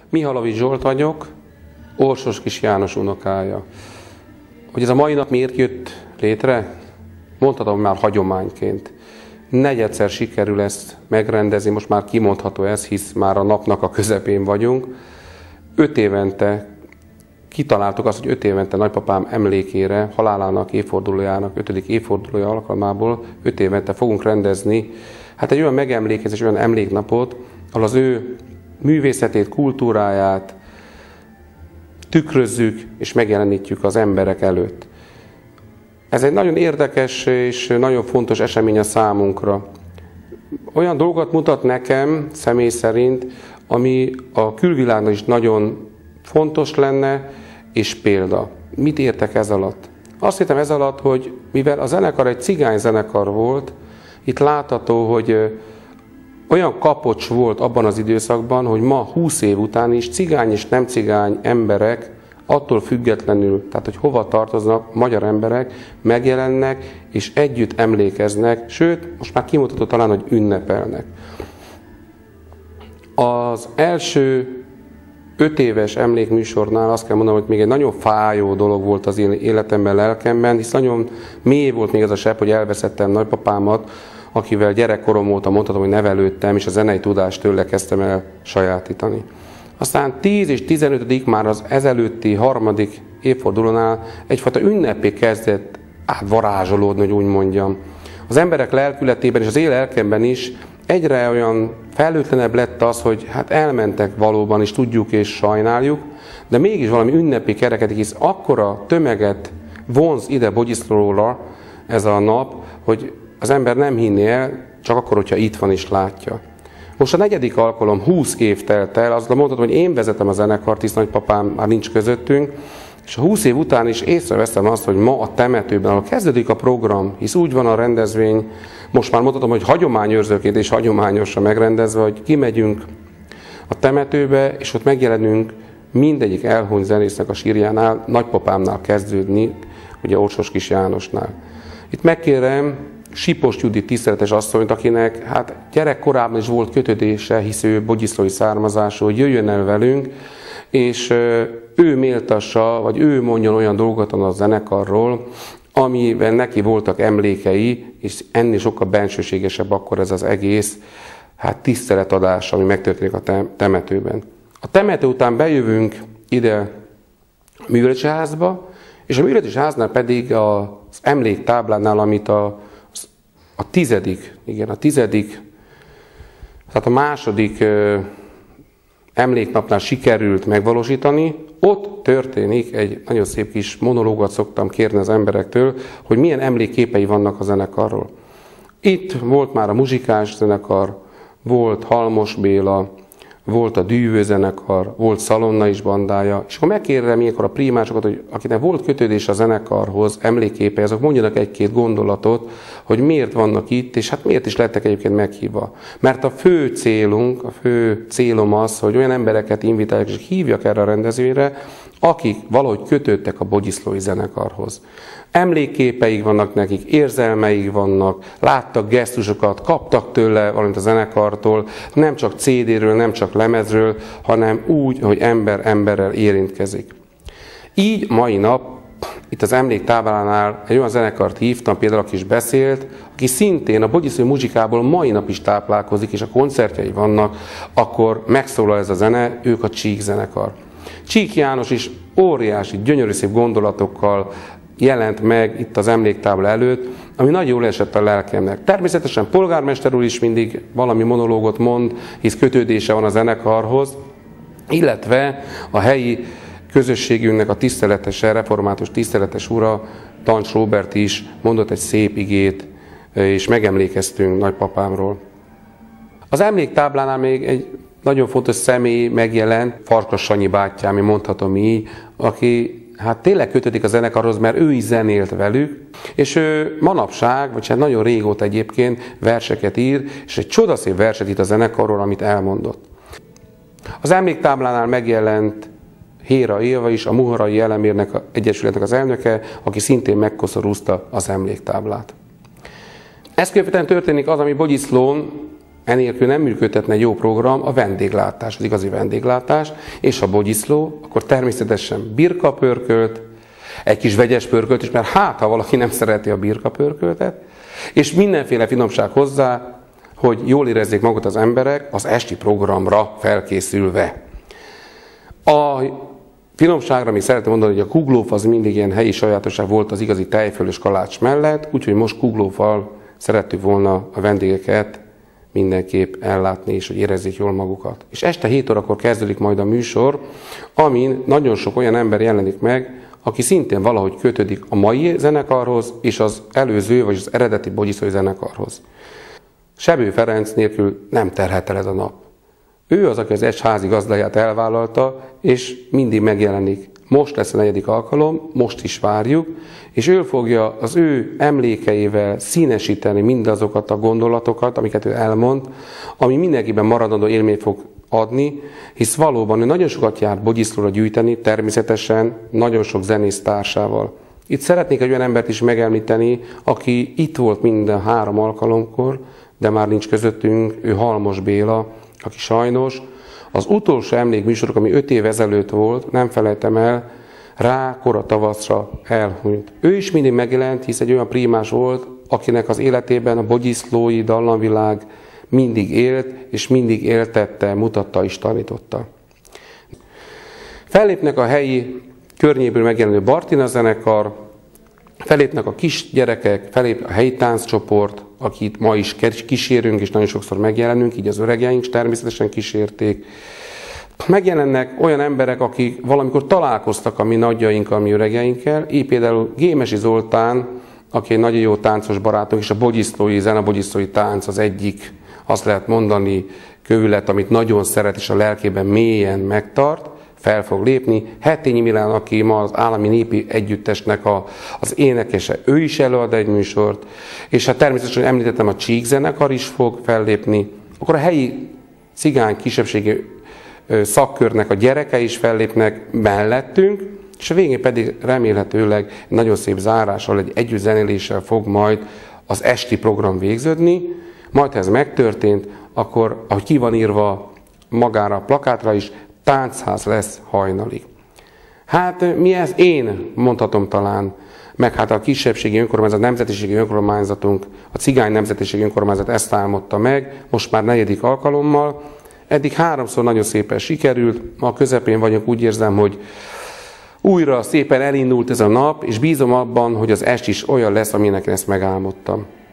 Mihalovics Zsolt vagyok, Orsos Kis János unokája. Hogy ez a mai nap miért jött létre? Mondhatom már hagyományként. Negyedszer sikerül ezt megrendezni, most már kimondható ez, hisz már a napnak a közepén vagyunk. 5 évente kitaláltuk azt, hogy 5 évente nagypapám emlékére, halálának évfordulójának 5. évfordulója alkalmából 5 évente fogunk rendezni egy olyan megemlékezés, olyan emléknapot, ahol az ő művészetét, kultúráját tükrözzük és megjelenítjük az emberek előtt. Ez egy nagyon érdekes és nagyon fontos esemény a számunkra. Olyan dolgot mutat nekem személy szerint, ami a külvilágnak is nagyon fontos lenne, és példa. Mit értek ez alatt? Azt értem ez alatt, hogy mivel a zenekar egy cigány zenekar volt, itt látható, hogy olyan kapocs volt abban az időszakban, hogy ma 20 év után is cigány és nem cigány emberek attól függetlenül, tehát hogy hova tartoznak, magyar emberek megjelennek és együtt emlékeznek, sőt, most már kimutató talán, hogy ünnepelnek. Az első 5 éves emlékműsornál azt kell mondanom, hogy még egy nagyon fájó dolog volt az én életemben, lelkemben, hisz nagyon mély volt még ez a sebb, hogy elveszettem nagypapámat, akivel gyerekkorom óta mondhatom, hogy nevelődtem, és a zenei tudást tőle kezdtem el sajátítani. Aztán 10 és 15. már az ezelőtti 3. évfordulónál egyfajta ünnepé kezdett átvarázsolódni, hogy úgy mondjam. Az emberek lelkületében és az én lelkemben is egyre olyan felhőtlenebb lett az, hogy elmentek valóban, és tudjuk és sajnáljuk, de mégis valami ünnepi kerekedik, hisz akkora tömeget vonz ide Bogyiszlóra ez a nap, hogy az ember nem hinné el, csak akkor, hogyha itt van és látja. Most a 4. alkalom, 20 év telt el, azt mondhatom, hogy én vezetem a zenekart, hisz nagypapám már nincs közöttünk, és a 20 év után is észreveszem azt, hogy ma a temetőben, ahol kezdődik a program, hisz úgy van a rendezvény, most már mondhatom, hogy hagyományőrzőként és hagyományosra megrendezve, hogy kimegyünk a temetőbe, és ott megjelenünk mindegyik elhunyt zenésznek a sírjánál, nagypapámnál kezdődni, ugye Orsos Kis Jánosnál. Itt megkérem Sipos Judit tiszteletes asszonyt, akinek gyerekkorában is volt kötődése, hisz ő bogyiszlói származású, hogy jöjjön el velünk, és ő méltassa, vagy ő mondjon olyan dolgokat a zenekarról, amiben neki voltak emlékei, és ennél sokkal bensőségesebb akkor ez az egész tiszteletadás, ami megtörténik a temetőben. A temető után bejövünk ide a művelési házba, és a művelési háznál pedig az emléktáblánál, amit a 10., tehát a második emléknapnál sikerült megvalósítani, ott történik egy nagyon szép kis monológot, szoktam kérni az emberektől, hogy milyen emlékképei vannak a zenekarról. Itt volt már a muzsikás zenekar, volt Halmos Béla, volt a Dűvő zenekar, volt Szalonna is bandája, és akkor megkérem ilyenkor a primásokat, hogy akinek volt kötődés a zenekarhoz, emlékképei, azok mondjanak egy-két gondolatot, hogy miért vannak itt, és miért is lettek egyébként meghívva. Mert a fő célom az, hogy olyan embereket invitálják és hívjak erre a rendezvényre, akik valahogy kötődtek a bogyiszlói zenekarhoz. Emlékképeik vannak nekik, érzelmeik vannak, láttak gesztusokat, kaptak tőle valamit a zenekartól, nem csak CD-ről, nem csak lemezről, hanem úgy, hogy ember emberrel érintkezik. Így mai nap itt az emléktáblánál egy olyan zenekart hívtam, például aki is beszélt, aki szintén a bogyiszlói muzsikából mai nap is táplálkozik, és a koncertjei vannak, akkor megszólal ez a zene, ők a Csík zenekar. Csík János is óriási, gyönyörű szép gondolatokkal jelent meg itt az emléktábla előtt, ami nagyon jól esett a lelkemnek. Természetesen polgármester úr is mindig valami monológot mond, hisz kötődése van a zenekarhoz, illetve a helyi közösségünknek a tiszteletese, református tiszteletes ura, Tancs Róbert is mondott egy szép igét, és megemlékeztünk nagypapámról. Az emléktáblánál még egy nagyon fontos személy megjelent, Farkas Sanyi bátyám, én mondhatom így, aki tényleg kötődik a zenekarhoz, mert ő is zenélt velük, és ő manapság, vagy nagyon régóta egyébként verseket ír, és egy csodaszép verset írt a zenekarról, amit elmondott. Az emléktáblánál megjelent Héra Éva is, a Muharai Elemérnek Egyesületnek az elnöke, aki szintén megkoszorúzta az emléktáblát. Ezt követően történik az, ami Bogyiszlón enélkül nem működhetne egy jó program, a vendéglátás, az igazi vendéglátás, és a bogyiszló, akkor természetesen birkapörkölt, egy kis vegyes pörkölt is, mert hát, ha valaki nem szereti a birkapörköltet, és mindenféle finomság hozzá, hogy jól érezzék magukat az emberek az esti programra felkészülve. A finomságra még szeretném mondani, hogy a kuglóf az mindig ilyen helyi sajátosság volt az igazi tejföl és kalács mellett, úgyhogy most kuglóffal szerettük volna a vendégeket mindenképp ellátni, és hogy érezzék jól magukat. És este 7 órakor kezdődik majd a műsor, amin nagyon sok olyan ember jelenik meg, aki szintén valahogy kötődik a mai zenekarhoz, és az előző, vagy az eredeti bogyiszlói zenekarhoz. Sebő Ferenc nélkül nem terhet el ez a nap. Ő az, aki az házi gazdáját elvállalta, és mindig megjelenik. Most lesz a 4. alkalom, most is várjuk, és ő fogja az ő emlékeivel színesíteni mindazokat a gondolatokat, amiket ő elmond, ami mindenkiben maradandó élményt fog adni, hisz valóban ő nagyon sokat járt bogyiszlóra gyűjteni, természetesen nagyon sok zenész társával. Itt szeretnék egy olyan embert is megemlíteni, aki itt volt minden 3 alkalomkor, de már nincs közöttünk, ő Halmos Béla, aki sajnos az utolsó emlékműsorok, ami 5 év ezelőtt volt, nem felejtem el, rá kora tavaszra elhunyt. Ő is mindig megjelent, hisz egy olyan prímás volt, akinek az életében a bogyiszlói dallamvilág mindig élt, és mindig éltette, mutatta és tanította. Fellépnek a helyi környéből megjelenő Bartina zenekar, fellépnek a kisgyerekek, fellép a helyi tánccsoport, akit ma is kísérünk, és nagyon sokszor megjelenünk, így az öregeink is természetesen kísérték. Megjelennek olyan emberek, akik valamikor találkoztak a mi nagyjainkkal, a mi öregeinkkel, így például Gémesi Zoltán, aki egy nagyon jó táncos barátunk, és a bogyiszlói zene, a bogyiszlói tánc az egyik, azt lehet mondani, kövület, amit nagyon szeret, és a lelkében mélyen megtart, fel fog lépni. Hetényi Milán, aki ma az Állami Népi Együttesnek az énekese, ő is előad egy műsort, és hát természetesen említettem, a Csík zenekar is fog fellépni, akkor a helyi cigány kisebbségi szakkörnek a gyereke is fellépnek mellettünk, és a végén pedig remélhetőleg nagyon szép zárással, egy együttzenéléssel fog majd az esti program végződni, majd ha ez megtörtént, akkor, ahogy ki van írva magára a plakátra is, táncház lesz hajnalig. Hát mi ez? Én mondhatom talán, meg hát a kisebbségi önkormányzat, nemzetiségi önkormányzatunk, a cigány nemzetiségi önkormányzat ezt álmodta meg, most már 4. alkalommal. Eddig 3-szor nagyon szépen sikerült, ma a közepén vagyok, úgy érzem, hogy újra szépen elindult ez a nap, és bízom abban, hogy az est is olyan lesz, aminek ezt megálmodtam.